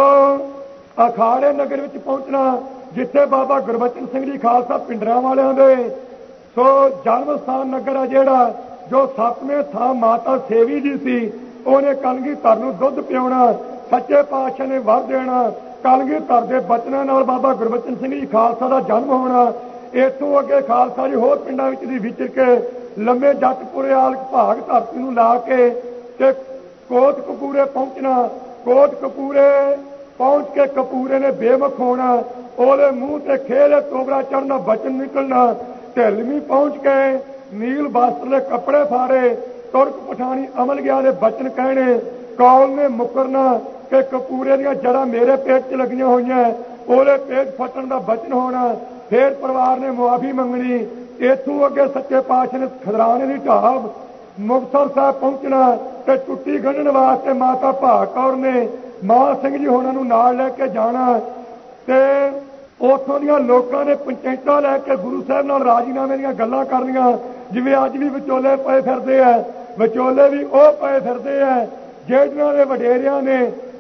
ਅਖਾੜੇ ਨਗਰ ਵਿੱਚ ਪਹੁੰਚਣਾ, ਜਿੱਥੇ ਬਾਬਾ ਗੁਰਬਚਨ ਸਿੰਘ ਜੀ ਖਾਲਸਾ ਪਿੰਡਰਾਂ ਵਾਲਿਆਂ ਦੇ ਸੋ ਜਨਮ ਸਥਾਨ ਨਗਰ ਆ ਜਿਹੜਾ, ਜੋ 7ਵੇਂ ਥਾਂ ਮਾਤਾ ਸੇਵੀ ਜੀ ਸੀ, ਉਹਨੇ ਕਲਗੀਧਰ ਨੂੰ ਦੁੱਧ ਪਿਆਉਣਾ। ਸੱਚੇ ਪਾਤਸ਼ਾਹ ਨੇ ਵਰ ਦੇਣਾ। ਕਲਗੀਧਰ ਦੇ ਬਚਨਾਂ ਨਾਲ ਬਾਬਾ ਗੁਰਬਚਨ ਸਿੰਘ ਜੀ ਖਾਲਸਾ ਦਾ ਜਨਮ ਹੋਣਾ। ਇੱਥੋਂ ਅੱਗੇ ਖਾਲਸਾ ਜੀ ਹੋਰ ਪਿੰਡਾਂ ਵਿੱਚ ਦੀ ਵਿਚਰ ਕੇ ਲੰਮੇ ਜੱਟਪੁਰੇ ਆਲ ਭਾਗ ਧਰਤੀ ਨੂੰ ਲਾ ਕੇ ਤੇ ਕੋਟਕਪੂਰੇ ਪਹੁੰਚਣਾ। ਕੋਟਕਪੂਰੇ ਪਹੁੰਚ ਕੇ ਕਪੂਰੇ ਨੇ ਬੇਮੁਖ ਹੋਣਾ। ਉਹਦੇ ਮੂੰਹ ਤੇ ਖੇਲੇ ਤੋਬਰਾ ਚੜਨਾ, ਬਚਨ ਨਿਕਲਣਾ। ਢਿਲਵੀਂ ਪਹੁੰਚ ਕੇ ਨੀਲ ਬਾਸਤਰ ਦੇ ਕੱਪੜੇ ਫਾੜੇ, ਤੁਰਕ ਪਠਾਣੀ ਅਮਲ ਗਿਆ ਦੇ ਬਚਨ ਕਹਿਣੇ। ਕੌਲ ਨੇ ਮੁਕਰਨਾ ਕਿ ਕਪੂਰੇ ਦੀਆਂ ਜੜ੍ਹਾਂ ਮੇਰੇ ਪੇਟ 'ਚ ਲੱਗੀਆਂ ਹੋਈਆਂ, ਉਹਦੇ ਪੇਟ ਫਟਣ ਦਾ ਬਚਨ ਹੋਣਾ। ਫੇਰ ਪਰਿਵਾਰ ਨੇ ਮੁਆਫੀ ਮੰਗਣੀ। ਇੱਥੋਂ ਅੱਗੇ ਸੱਚੇ ਪਾਤਸ਼ਾਹ ਨੇ ਖਦਰਾਣੇ ਦੀ ਢਾਬ ਮੁਕਤਸਰ ਸਾਹਿਬ ਪਹੁੰਚਣਾ ਤੇ ਟੁੱਟੀ ਗੰਢਣ ਵਾਸਤੇ ਮਾਤਾ ਭਾਗ ਕੌਰ ਨੇ ਮਾਨ ਸਿੰਘ ਜੀ ਹੋਣਾ ਨੂੰ ਨਾਲ ਲੈ ਕੇ ਜਾਣਾ ਤੇ ਉੱਥੋਂ ਦੀਆਂ ਲੋਕਾਂ ਨੇ ਪੰਚਾਇਤਾਂ ਲੈ ਕੇ ਗੁਰੂ ਸਾਹਿਬ ਨਾਲ ਰਾਜੀਨਾਮੇ ਦੀਆਂ ਗੱਲਾਂ ਕਰਨੀਆਂ। ਜਿਵੇਂ ਅੱਜ ਵੀ ਵਿਚੋਲੇ ਪਏ ਫਿਰਦੇ ਆ, ਵਿਚੋਲੇ ਵੀ ਉਹ ਪਏ ਫਿਰਦੇ ਆ ਜਿਹੜਿਆਂ ਦੇ ਵਡੇਰਿਆਂ ਨੇ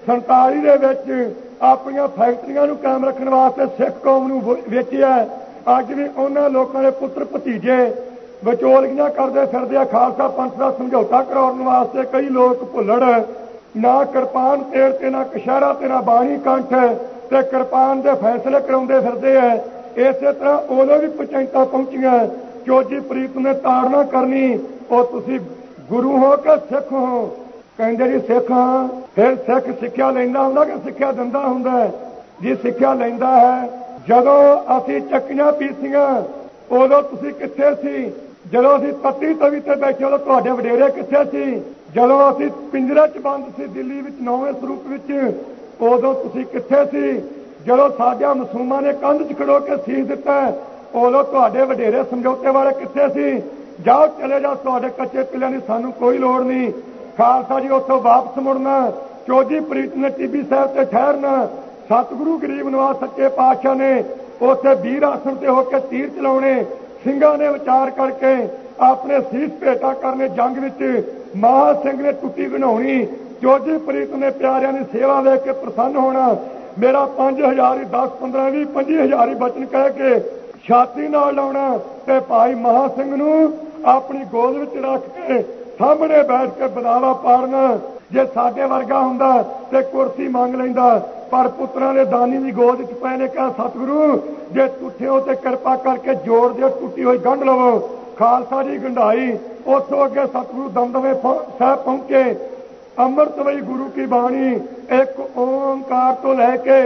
47 ਦੇ ਵਿੱਚ ਆਪਣੀਆਂ ਫੈਕਟਰੀਆਂ ਨੂੰ ਕਾਇਮ ਰੱਖਣ ਵਾਸਤੇ ਸਿੱਖ ਕੌਮ ਨੂੰ ਵੇਚਿਆ। ਅੱਜ ਵੀ ਉਹਨਾਂ ਲੋਕਾਂ ਦੇ ਪੁੱਤਰ ਭਤੀਜੇ ਵਿਚੋਲੀਆਂ ਕਰਦੇ ਫਿਰਦੇ ਆ। ਖਾਲਸਾ ਪੰਥ ਦਾ ਸਮਝੌਤਾ ਕਰਾਉਣ ਵਾਸਤੇ ਕਈ ਲੋਕ ਭੁੱਲੜ, ਨਾ ਕਿਰਪਾਨ ਤੇੜ ਤੇ ਨਾ ਕਸ਼ਹਿਰਾ ਤੇ ਨਾ ਬਾਣੀ ਕੰਠ ਤੇ ਕਿਰਪਾਨ ਦੇ ਫੈਸਲੇ ਕਰਾਉਂਦੇ ਫਿਰਦੇ ਆ। ਇਸੇ ਤਰ੍ਹਾਂ ਉਦੋਂ ਵੀ ਪੰਚਾਇਤਾਂ ਪਹੁੰਚੀਆਂ। ਚੋਜੀ ਪ੍ਰੀਤ ਨੇ ਤਾੜਨਾ ਕਰਨੀ, ਉਹ ਤੁਸੀਂ ਗੁਰੂ ਹੋ ਕਿ ਸਿੱਖ ਹੋ? ਕਹਿੰਦੇ ਜੀ ਸਿੱਖ ਹਾਂ। ਫਿਰ ਸਿੱਖ ਸਿੱਖਿਆ ਲੈਂਦਾ ਹੁੰਦਾ ਕਿ ਸਿੱਖਿਆ ਦਿੰਦਾ ਹੁੰਦਾ? ਜੀ ਸਿੱਖਿਆ ਲੈਂਦਾ ਹੈ। ਜਦੋਂ ਅਸੀਂ ਚੱਕੀਆਂ ਪੀਸੀਆਂ ਉਦੋਂ ਤੁਸੀਂ ਕਿੱਥੇ ਸੀ? ਜਦੋਂ ਅਸੀਂ ਤੱਤੀ ਤਵੀ ਤੇ ਬੈਠੇ ਉਦੋਂ ਤੁਹਾਡੇ ਵਡੇਰੇ ਕਿੱਥੇ ਸੀ? ਜਦੋਂ ਅਸੀਂ ਪਿੰਜਰੇ 'ਚ ਬੰਦ ਸੀ ਦਿੱਲੀ ਵਿੱਚ 9ਵੇਂ ਸਰੂਪ ਵਿੱਚ, ਉਦੋਂ ਤੁਸੀਂ ਕਿੱਥੇ ਸੀ? ਜਦੋਂ ਸਾਡਿਆਂ ਮਾਸੂਮਾਂ ਨੇ ਕੰਧ 'ਚ ਖੜੋ ਕੇ ਸੀਸ ਦਿੱਤਾ ਉਦੋਂ ਤੁਹਾਡੇ ਵਡੇਰੇ ਸਮਝੌਤੇ ਵਾਲੇ ਕਿੱਥੇ ਸੀ? ਜਾਓ ਚਲੇ ਜਾਓ, ਤੁਹਾਡੇ ਕੱਚੇ ਪਿੱਲਿਆਂ ਦੀ ਸਾਨੂੰ ਕੋਈ ਲੋੜ ਨਹੀਂ। ਖਾਲਸਾ ਜੀ ਉੱਥੋਂ ਵਾਪਸ ਮੁੜਨਾ। ਚੋਜੀ ਪ੍ਰੀਤ ਨੇ ਟਿੱਬੀ ਸਾਹਿਬ ਤੇ ਠਹਿਰਨਾ। ਸਤਿਗੁਰੂ ਗਰੀਬ ਨਵਾਜ਼ ਸੱਚੇ ਪਾਤਸ਼ਾਹ ਨੇ ਉੱਥੇ ਵੀਰ ਆਸਣ ਤੇ ਹੋ ਕੇ ਤੀਰ ਚਲਾਉਣੇ। ਸਿੰਘਾਂ ਨੇ ਵਿਚਾਰ ਕਰਕੇ ਆਪਣੇ ਸੀਸ ਭੇਟਾ ਕਰਨੇ। ਜੰਗ ਵਿੱਚ ਮਹਾਂ ਸਿੰਘ ਨੇ ਟੁੱਟੀ ਬਣਾਉਣੀ। ਚੋਜੀ ਪ੍ਰੀਤ ਨੇ ਪਿਆਰਿਆਂ ਦੀ ਸੇਵਾ ਵੇਖ ਕੇ ਪ੍ਰਸੰਨ ਹੋਣਾ। ਮੇਰਾ 5000 ਹੀ 10 15 20 25000 ਹੀ ਬਚਨ ਕਹਿ ਕੇ ਛਾਤੀ ਨਾਲ ਲਾਉਣਾ ਤੇ ਭਾਈ ਮਹਾਂ ਸਿੰਘ ਨੂੰ ਆਪਣੀ ਗੋਦ ਵਿੱਚ ਰੱਖ ਕੇ ਸਾਹਮਣੇ ਬੈਠ ਕੇ ਬਦਾਵਾ ਪਾੜਨਾ। ਜੇ ਸਾਡੇ ਵਰਗਾ ਹੁੰਦਾ ਤੇ ਕੁਰਸੀ ਮੰਗ ਲੈਂਦਾ, ਪਰ ਪੁੱਤਰਾਂ ਦੇ ਦਾਨੀ ਦੀ ਗੋਦ 'ਚ ਪਏ ਨੇ ਕਿਹਾ ਸਤਿਗੁਰੂ ਜੇ ਟੁੱਟੇ ਹੋ ਤੇ ਕਿਰਪਾ ਕਰਕੇ ਜੋੜ ਦਿਓ, ਟੁੱਟੀ ਹੋਈ ਗੰਢ ਲਵੋ। ਖਾਲਸਾ ਜੀ ਗੰਢਾਈ। ਉੱਥੋਂ ਅੱਗੇ ਸਤਿਗੁਰੂ ਦਮਦਮੇ ਸਾਹਿਬ ਪਹੁੰਚੇ। ਅੰਮ੍ਰਿਤਮਈ ਗੁਰੂ ਕੀ ਬਾਣੀ ਇੱਕ ਓਂਕਾਰ ਤੋਂ ਲੈ ਕੇ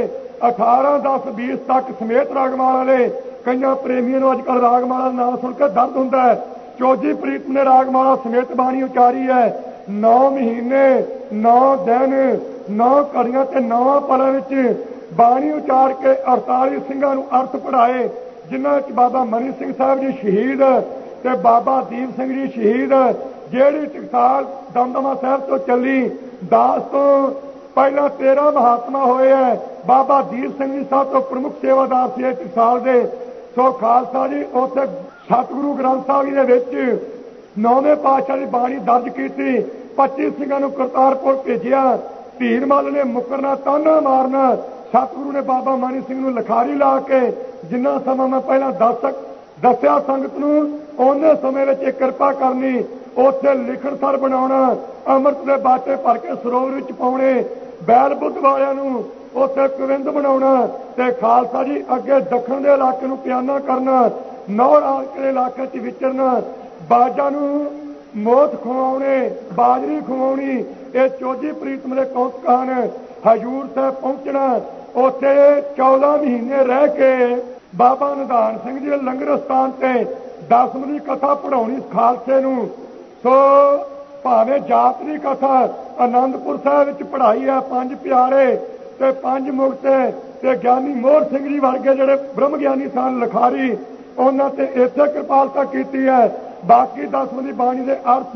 18 10 20 ਤੱਕ ਸਮੇਤ ਰਾਗਮਾਲਾ ਵਾਲੇ। ਕਈਆਂ ਪ੍ਰੇਮੀਆਂ ਨੂੰ ਅੱਜ ਕੱਲ੍ਹ ਰਾਗਮਾਲਾ ਦਾ ਨਾਮ ਸੁਣ ਕੇ ਦਰਦ ਹੁੰਦਾ ਹੈ। ਚੋਜੀ ਪ੍ਰੀਤ ਨੇ ਰਾਗਮਾਲਾ ਸਮੇਤ ਬਾਣੀ ਉਚਾਰੀ ਹੈ। 9 ਮਹੀਨੇ 9 ਦਿਨ 9 ਘੜੀਆਂ ਤੇ 9 ਪਲਾਂ ਵਿੱਚ ਬਾਣੀ ਉਚਾਰ ਕੇ 48 ਸਿੰਘਾਂ ਨੂੰ ਅਰਥ ਪੜ੍ਹਾਏ, ਜਿਨ੍ਹਾਂ 'ਚ ਬਾਬਾ ਮਨੀ ਸਿੰਘ ਸਾਹਿਬ ਜੀ ਸ਼ਹੀਦ ਤੇ ਬਾਬਾ ਦੀਪ ਸਿੰਘ ਜੀ ਸ਼ਹੀਦ। ਜਿਹੜੀ ਟਕਸਾਲ ਦਮਦਮਾ ਸਾਹਿਬ ਤੋਂ ਚੱਲੀ 10 ਤੋਂ ਪਹਿਲਾਂ 13 ਮਹਾਤਮਾ ਹੋਏ ਹੈ। ਬਾਬਾ ਦੀਪ ਸਿੰਘ ਜੀ ਸਭ ਤੋਂ ਪ੍ਰਮੁੱਖ ਸੇਵਾਦਾਰ ਸੀ ਟਕਸਾਲ ਦੇ। ਸੋ ਖਾਲਸਾ ਜੀ ਉੱਥੇ ਸਤਿਗੁਰੂ ਗ੍ਰੰਥ ਸਾਹਿਬ ਜੀ ਦੇ ਵਿੱਚ 9ਵੇਂ ਪਾਤਸ਼ਾਹ ਦੀ ਬਾਣੀ ਦਰਜ ਕੀਤੀ। 25 ਸਿੰਘਾਂ ਨੂੰ ਕਰਤਾਰਪੁਰ ਭੇਜਿਆ। ਧੀਰਮਲ ਨੇ ਮੁਕਰਨਾ, ਤਾਨਾ ਮਾਰਨਾ। ਸਤਿਗੁਰੂ ਨੇ ਬਾਬਾ ਮਨੀ ਸਿੰਘ ਨੂੰ ਲਿਖਾਰੀ ਲਾ ਕੇ ਜਿੰਨਾ ਸਮਾਂ ਮੈਂ ਪਹਿਲਾਂ ਦੱਸਿਆ ਸੰਗਤ ਨੂੰ, ਉਹਨੇ ਸਮੇਂ ਵਿੱਚ ਕਿਰਪਾ ਕਰਨੀ। ਉੱਥੇ ਲਿਖਣ ਸਰ ਬਣਾਉਣਾ, ਅੰਮ੍ਰਿਤ ਦੇ ਬਾਟੇ ਭਰ ਕੇ ਸਰੋਵਰ ਵਿੱਚ ਪਾਉਣੇ, ਬੈਲ ਬੁੱਧ ਵਾਲਿਆਂ ਨੂੰ ਉੱਥੇ ਕੁਵਿੰਦ ਬਣਾਉਣਾ ਤੇ ਖਾਲਸਾ ਜੀ ਅੱਗੇ ਦੱਖਣ ਦੇ ਇਲਾਕੇ ਨੂੰ ਪਿਆਨਾ ਕਰਨਾ। ਨੌਰ ਆਲ ਕੇ ਇਲਾਕੇ 'ਚ ਵਿਚਰਨਾ, ਬਾਜਾਂ ਨੂੰ ਮੋਠ ਖਵਾਉਣੇ, ਬਾਜਰੀ ਖਵਾਉਣੀ, ਇਹ ਚੋਜੀ ਪ੍ਰੀਤਮ ਦੇ ਕੌਤਕ ਹਨ। ਹਜੂਰ ਸਾਹਿਬ ਪਹੁੰਚਣਾ, ਉੱਥੇ 14 ਮਹੀਨੇ ਰਹਿ ਕੇ ਬਾਬਾ ਨਿਧਾਨ ਸਿੰਘ ਜੀ ਦੇ ਲੰਗਰ ਸਥਾਨ ਤੇ 10ਵੀਂ ਦੀ ਕਥਾ ਪੜਾਉਣੀ ਖਾਲਸੇ ਨੂੰ। ਸੋ ਭਾਵੇਂ ਜਾਤ ਦੀ ਕਥਾ ਆਨੰਦਪੁਰ ਸਾਹਿਬ ਵਿੱਚ ਪੜ੍ਹਾਈ ਹੈ। 5 ਪਿਆਰੇ ਤੇ 5 ਮੁਕਤ ਤੇ ਗਿਆਨੀ ਮੋਹਰ ਸਿੰਘ ਜੀ ਵਰਗੇ ਜਿਹੜੇ ਬ੍ਰਹਮ ਗਿਆਨੀ ਸਨ ਲਿਖਾਰੀ, ਉਹਨਾਂ ਤੇ ਇੱਥੇ ਕਿਰਪਾਲਤਾ ਕੀਤੀ ਹੈ। ਬਾਕੀ 10ਵੀਂ ਦੀ ਬਾਣੀ ਦੇ ਅਰਥ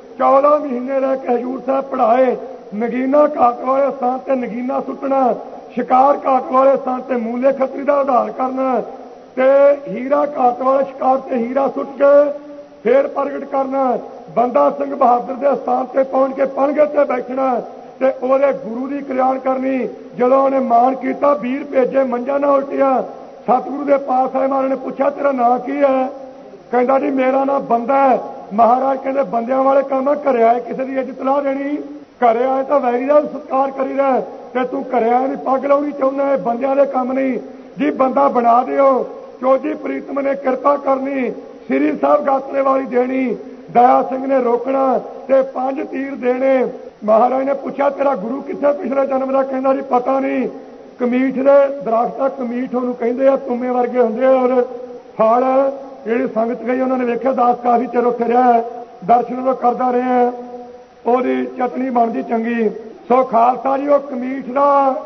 14 ਮਹੀਨੇ ਰਹਿ ਕੇ ਹਜੂਰ ਸਾਹਿਬ ਪੜ੍ਹਾਏ। ਨਗੀਨਾ ਘਾਟ ਵਾਲੇ ਸਥਾਨ ਤੇ ਨਗੀਨਾ ਸੁੱਟਣਾ, ਸ਼ਿਕਾਰ ਘਾਟ ਵਾਲੇ ਸਥਾਨ ਤੇ ਮੂਲੇ ਖੱਤਰੀ ਦਾ ਉਧਾਰ ਕਰਨਾ, ਤੇ ਹੀਰਾ ਘਾਟ ਵਾਲੇ ਸ਼ਿਕਾਰ ਤੇ ਹੀਰਾ ਸੁੱਟ ਕੇ ਫੇਰ ਪ੍ਰਗਟ ਕਰਨਾ। ਬੰਦਾ ਸਿੰਘ ਬਹਾਦਰ ਦੇ ਸਥਾਨ ਤੇ ਪਹੁੰਚ ਕੇ ਪਣਗੇ ਤੇ ਬੈਠਣਾ ਤੇ ਉਹਦੇ ਗੁਰੂ ਦੀ ਕਲਿਆਣ ਕਰਨੀ। ਜਦੋਂ ਉਹਨੇ ਮਾਣ ਕੀਤਾ, ਵੀਰ ਭੇਜੇ ਮੰਜਾ ਨਾ ਉਲਟਿਆ। ਸਤਿਗੁਰੂ ਦੇ ਪਾਸ ਆਏ, ਮਹਾਰਾਜ ਨੇ ਪੁੱਛਿਆ ਤੇਰਾ ਨਾਂ ਕੀ ਹੈ? ਕਹਿੰਦਾ ਜੀ ਮੇਰਾ ਨਾਂ ਬੰਦਾ ਹੈ। ਮਹਾਰਾਜ ਕਹਿੰਦੇ ਬੰਦਿਆਂ ਵਾਲੇ ਕੰਮ ਘਰੇ ਆਏ ਕਿਸੇ ਦੀ ਇੱਜ਼ਤ ਲਾ ਦੇਣੀ? ਘਰੇ ਆਏ ਤਾਂ ਵੈਰੀ ਦਾ ਸਤਿਕਾਰ ਕਰੀਦਾ, ਤੇ ਤੂੰ ਘਰੇ ਆਏ ਦੀ ਪੱਗ ਲਾਉਣੀ ਚਾਹੁੰਦਾ? ਇਹ ਬੰਦਿਆਂ ਦੇ ਕੰਮ ਨਹੀਂ ਜੀ। ਬੰਦਾ ਬਣਾ ਦਿਓ। ਚੋਜੀ ਪ੍ਰੀਤਮ ਨੇ ਕਿਰਪਾ ਕਰਨੀ, ਸ੍ਰੀ ਸਾਹਿਬ ਗਾਤਰੇ ਵਾਲੀ ਦੇਣੀ, ਦਇਆ ਸਿੰਘ ਨੇ ਰੋਕਣਾ ਤੇ 5 ਤੀਰ ਦੇਣੇ। ਮਹਾਰਾਜ ਨੇ ਪੁੱਛਿਆ ਤੇਰਾ ਗੁਰੂ ਕਿੱਥੇ ਪਿਛਲੇ ਜਨਮ ਦਾ? ਕਹਿੰਦਾ ਜੀ ਪਤਾ ਨਹੀਂ। ਕਮੀਠ ਦੇ ਦਰਖਤ ਦਾ ਕਮੀਠ ਉਹਨੂੰ ਕਹਿੰਦੇ ਆ, ਤੁਮੇ ਵਰਗੇ ਹੁੰਦੇ ਆ। ਔਰ ਫਲ ਜਿਹੜੀ ਸੰਗਤ ਗਈ ਉਹਨਾਂ ਨੇ ਵੇਖਿਆ, ਦਾਸ ਕਾਫੀ ਚਿਰ ਉੱਥੇ ਰਿਹਾ, ਦਰਸ਼ਨ ਉਹ ਕਰਦਾ ਰਿਹਾ, ਉਹਦੀ ਚਟਨੀ ਬਣਦੀ ਚੰਗੀ। ਸੋ ਖਾਲਸਾ ਜੀ ਉਹ ਕਮੀਠ ਦਾ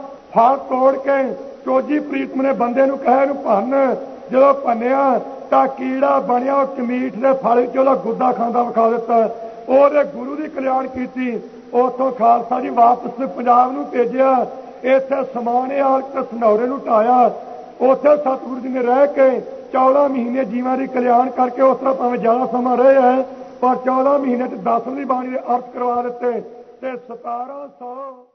ਫਲ ਤੋੜ ਕੇ ਚੋਜੀ ਪ੍ਰੀਤਮ ਨੇ ਬੰਦੇ ਨੂੰ ਕਹੇ ਇਹਨੂੰ ਭੰਨ। ਜਦੋਂ ਭੰਨਿਆ ਤਾਂ ਕੀੜਾ ਬਣਿਆ, ਉਹ ਕਮੀਠ ਦੇ ਫਲ ਵਿੱਚ ਉਹਦਾ ਗੁੱਦਾ ਖਾਂਦਾ ਵਿਖਾ ਦਿੱਤਾ। ਉਹਦੇ ਗੁਰੂ ਦੀ ਕਲਿਆਣ ਕੀਤੀ। ਉੱਥੋਂ ਖਾਲਸਾ ਜੀ ਵਾਪਸ ਪੰਜਾਬ ਨੂੰ ਭੇਜਿਆ। ਇੱਥੇ ਸਮਾਣਿਆਲ ਤੇ ਸਨੌਰੇ ਨੂੰ ਢਾਇਆ। ਉੱਥੇ ਸਤਿਗੁਰੂ ਜੀ ਨੇ ਰਹਿ ਕੇ 14 ਮਹੀਨੇ ਜੀਵਾਂ ਦੀ ਕਲਿਆਣ ਕਰਕੇ, ਉਸ ਤਰ੍ਹਾਂ ਭਾਵੇਂ ਜ਼ਿਆਦਾ ਸਮਾਂ ਰਹੇ ਹੈ, ਪਰ 14 ਮਹੀਨੇ ਚ 10ਵੀਂ ਬਾਣੀ ਦੇ ਅਰਥ ਕਰਵਾ ਦਿੱਤੇ ਤੇ 1700